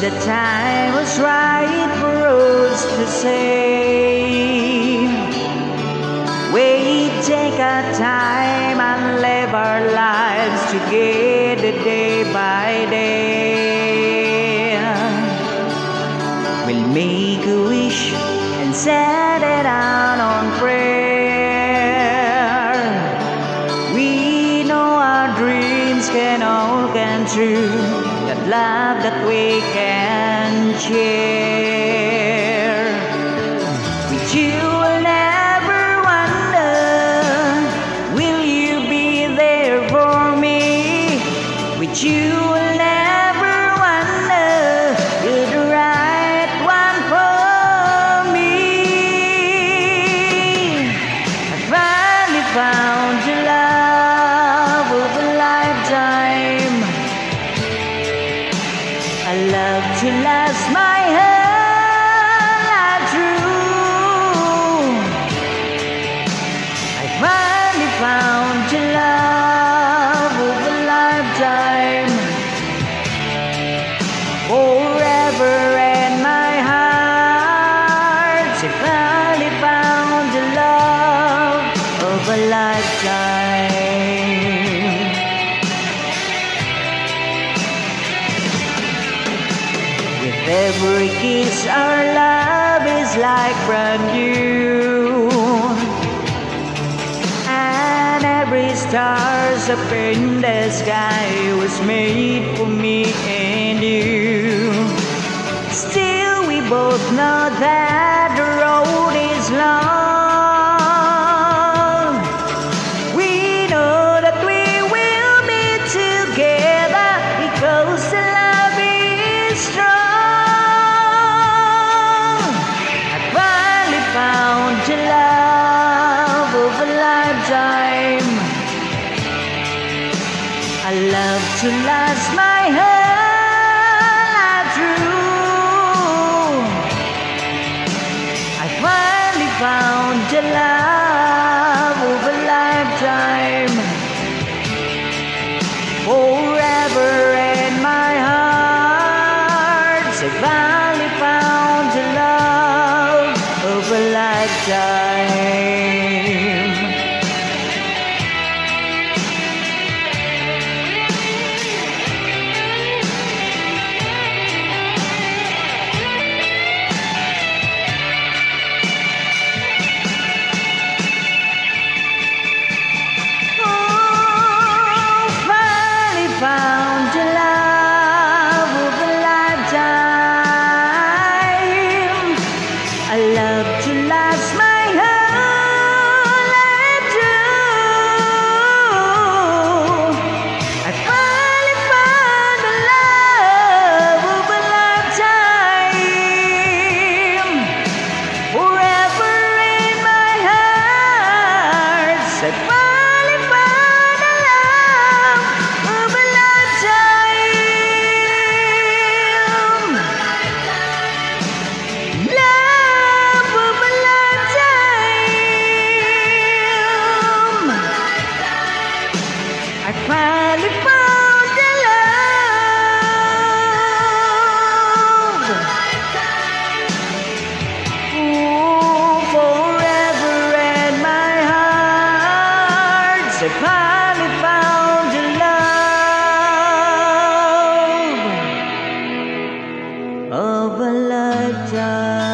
the time was right for us to say we take our time and live our lives together day by day. We'll make a wish and set it out on prayer. We know our dreams can all come true, that love that we can share. With you will never wonder, will you be there for me? With you will never wonder, you're the right one for me. I finally found your love of a lifetime. I love to last my whole life through. I finally found your love of a lifetime. Forever in my heart, I finally found the love of a lifetime. With every kiss, our love is like brand new, and every star's up in the sky was made for me and you. Still, we both know that the road is long. We know that we will be together because the love is strong. I finally found your love of a lifetime. I love to last my whole life through. I finally found your love of a lifetime. Forever in my heart, I finally found your love of a lifetime. Found your love of a lifetime. I love to last my whole life through. I finally found the love of a lifetime. Forever in my heart, I finally found the love of a lifetime. Love of a lifetime. I finally found the love. Oh, forever in my heart, I finally found the love of a lifetime.